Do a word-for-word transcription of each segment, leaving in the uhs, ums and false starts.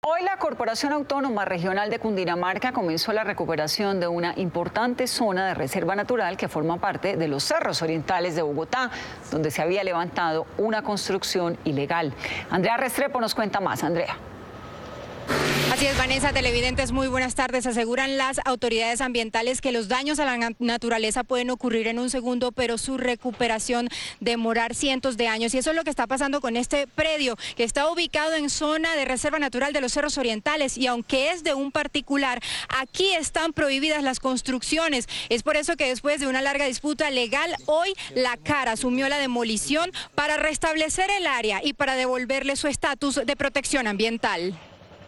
Hoy la Corporación Autónoma Regional de Cundinamarca comenzó la recuperación de una importante zona de reserva natural que forma parte de los Cerros Orientales de Bogotá, donde se había levantado una construcción ilegal. Andrea Restrepo nos cuenta más. Andrea. Así es, Vanessa, televidentes, muy buenas tardes. Aseguran las autoridades ambientales que los daños a la naturaleza pueden ocurrir en un segundo, pero su recuperación demorar cientos de años. Y eso es lo que está pasando con este predio, que está ubicado en zona de reserva natural de los Cerros Orientales. Y aunque es de un particular, aquí están prohibidas las construcciones. Es por eso que después de una larga disputa legal, hoy la C A R asumió la demolición para restablecer el área y para devolverle su estatus de protección ambiental.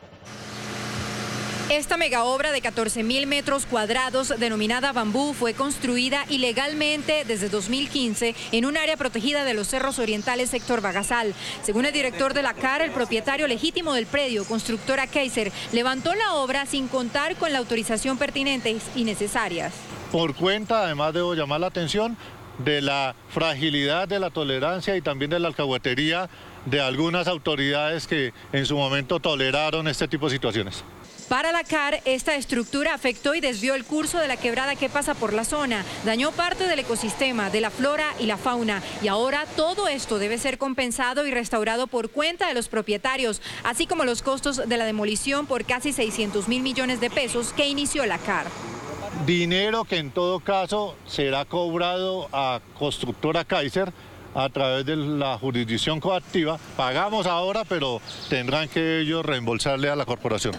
Esta megaobra de catorce mil metros cuadrados, denominada Bambú, fue construida ilegalmente desde dos mil quince en un área protegida de los Cerros Orientales, sector Bagasal. Según el director de la C A R, el propietario legítimo del predio, constructora Kaiser, levantó la obra sin contar con la autorización pertinente y necesarias. Por cuenta, además, debo llamar la atención de la fragilidad de la tolerancia y también de la alcahuetería de algunas autoridades que en su momento toleraron este tipo de situaciones. Para la C A R, esta estructura afectó y desvió el curso de la quebrada que pasa por la zona, dañó parte del ecosistema, de la flora y la fauna, y ahora todo esto debe ser compensado y restaurado por cuenta de los propietarios, así como los costos de la demolición por casi seiscientos mil millones de pesos que inició la C A R. Dinero que en todo caso será cobrado a constructora Kaiser a través de la jurisdicción coactiva. Pagamos ahora, pero tendrán que ellos reembolsarle a la corporación.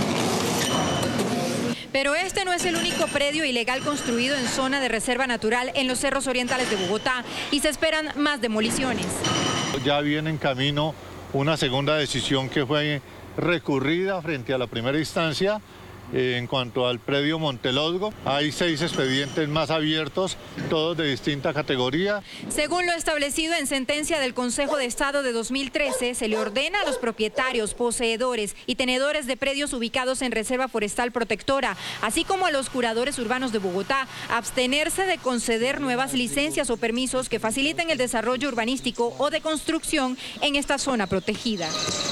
Pero este no es el único predio ilegal construido en zona de reserva natural en los Cerros Orientales de Bogotá y se esperan más demoliciones. Ya viene en camino una segunda decisión que fue recurrida frente a la primera instancia. En cuanto al predio Montelosgo, hay seis expedientes más abiertos, todos de distinta categoría. Según lo establecido en sentencia del Consejo de Estado de dos mil trece, se le ordena a los propietarios, poseedores y tenedores de predios ubicados en Reserva Forestal Protectora, así como a los curadores urbanos de Bogotá, abstenerse de conceder nuevas licencias o permisos que faciliten el desarrollo urbanístico o de construcción en esta zona protegida.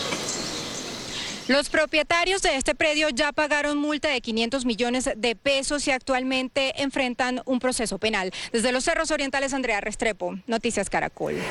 Los propietarios de este predio ya pagaron multa de quinientos millones de pesos y actualmente enfrentan un proceso penal. Desde los Cerros Orientales, Andrea Restrepo, Noticias Caracol.